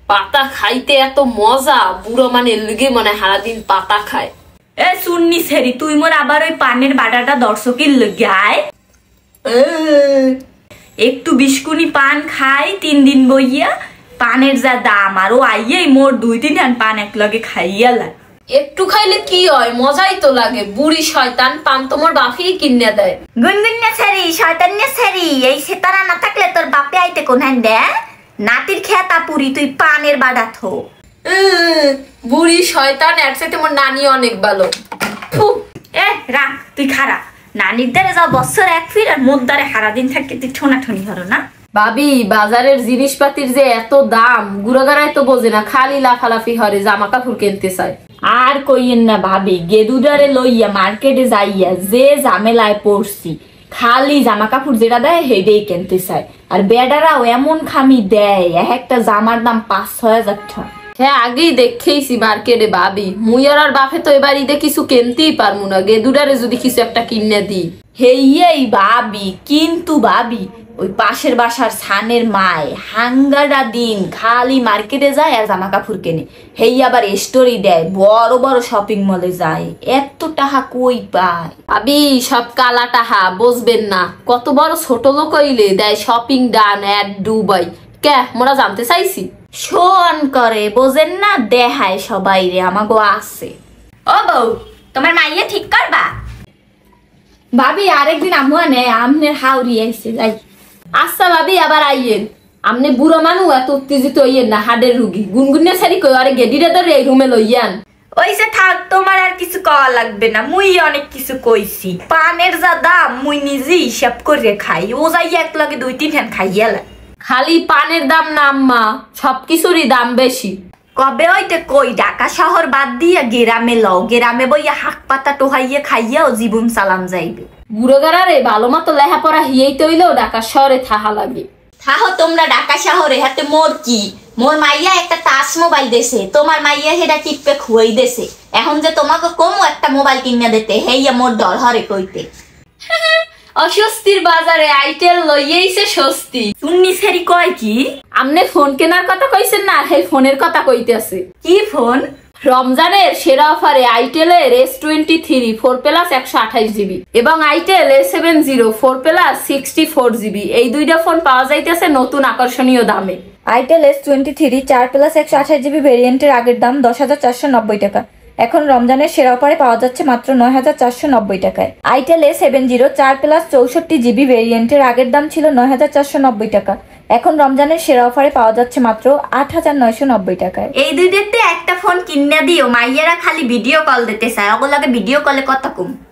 পাতা খাইতে এত মজা, বুড়ো মানে লিগে মনে সারাদিন পাতা খায়। এ শুননি সেরি, তুই মোর আবার ওই পানের বাটাটা দর্শকের লগে আয়। একটু বিস্কুনি পান খাই 3 দিন বইয়া, পানের যা দাম, আর ও আইয়াই মোর 2-3 হান পান এক লগে খাইয়া লা। একটু খাইলে কি হয়, মজাই তো লাগে। বুড়ি শয়তান, পান তোমার বাপই কিনে দেয়। গুনগুনিয়া সেরি, শয়তানিয়া সেরি, এই সেতারা না থাকলে তোর বাপে আইতে কোনহান দে? নাতির খেতা পুরি, তুই পানের বাড়া থো। বুড়ি শয়তান, এর সাথে তোমার নানি অনেক ভালো। এ রাখ, তুই খারা। নানির দ্বারে যাও বছর এক ফির, আর মোর দ্বারে সারাদিন থাকতে তুই ঠোনাঠনি হলো না। ভাবি, বাজারের জিনিসপাতির যে এত দাম, গুড়াগাড়ায় তো বোঝে না, খালি লাফালাফি হরে জামা কাপড় কিনতে চায়। আর কইয়েন না ভাবি, গেদুদারে লইয়া মার্কেটে যাইয়া যে ঝামেলায় পড়ছি। খালি জামা কাপড় যেটা দেয় হেডেই কিনতে চায়, আর বেডারাও এমন খামি দেয়, একটা জামার দাম 5-6 হাজার টাকা। হ্যাঁ, আগেই দেখেইছি মার্কেটে ভাবি। মুই আর বাপে তো এবার ঈদে কিছু কিনতেই পারবো না, গেদুডারে যদি কিছু একটা কিনে দিই। হেই ভাবি, কিন্তু ভাবি ওই পাশের বাসার ছানের মায় হাঙ্গারা দিন খালি মার্কেটে যায় আর জামা কাপড় কেনে। হেই আবার স্টোরি দেয়, বড় বড় শপিং মলে যায়, এত টাকা কই পায়? ভাবি, সব কালা টাহা বুঝবেন না। কত বড় ছোট লোক হইলে দেয় শপিং ডান এট দুবাই। কে মোরা জানতে চাইছি? শোন করে বোঝেন না, দেখায় সবাই রে আমাগো আছে। ও বউ, তোমার মাইয়া ঠিক করবা? ভাবি, আরেকদিন আমুয়া নেয়, আমনের হাওড়ি আইছে যাই। আচ্ছা ভাবি, আবার আইয়েন। আমনে বুড়ো মানু, এত উত্তেজিত হইয়েন না, হাডের রুগী। গুনগুনিয়া সারি কই, আরে গেডিরে ধরে এই রুমে লইয়ান। ওই যে থাক, তোমার আর কিছু কওয়া লাগবে না, মুই অনেক কিছু কইছি। পানের যা দাম মুই নিজে হিসাব করে খাই, ও যাই এক লগে 2-3 হান খাইয়ালা। খালি পানের দাম না আম্মা, সবকিছুরই দাম বেশি। কবে হইতে কই, ঢাকা শহর বাদ দিয়া গেরামে লও, গেরামে বইয়া হাক পাতা টোহাইয়া খাইয়াও জীবন চালান যাইবে। বুড়োগারারে ভালো মতো লেহাপড়া হিয়েইতে হইলেও ঢাকা শহরে থাহা লাগে। থাহো তোমরা ঢাকা শহরে, হাতে মোর কি? মোর মাইয়া একটা টাচ মোবাইল দেছে, তোমার মাইয়া হেডা টিপে খুয়াই দেছে। এখন যে তোমাকে কমও একটা মোবাইল কিনে দিতে, হেইয়া মোর ডর হরে কইতে। অস্বস্তির বাজারে আইটেল লইয়েইছে স্বস্তি। শুননি সেরি কয় কি? আমনে ফোন কেনার কথা কইছেন না, সেই ফোনের কথা কইতেছে। কি ফোন? রমজানের সেরা অফারে আইটেলের S23 4+ 128 GB এবং আইটেল A70 4+ 64 GB, এই দুইটা ফোন পাওয়া যাইতেছে নতুন আকর্ষণীয় দামে। আইটেল S23 4+ 128 GB ভেরিয়েন্টের আগের দাম 10,490 টাকা, এখন রমজানের সেরা অফারে পাওয়া যাচ্ছে মাত্র 9,490 টাকায়। আইটেল A70 4+ 64 GB ভেরিয়েন্টের আগের দাম ছিল 9,490 টাকা, এখন রমজানের সেরা অফারে পাওয়া যাচ্ছে মাত্র 8,990 টাকায়। এই দুইটাতে একটা ফোন কিনে দিও, মাইয়ারা খালি ভিডিও কল দিতে চায়, ওগুলোকে ভিডিও কলে কত কম।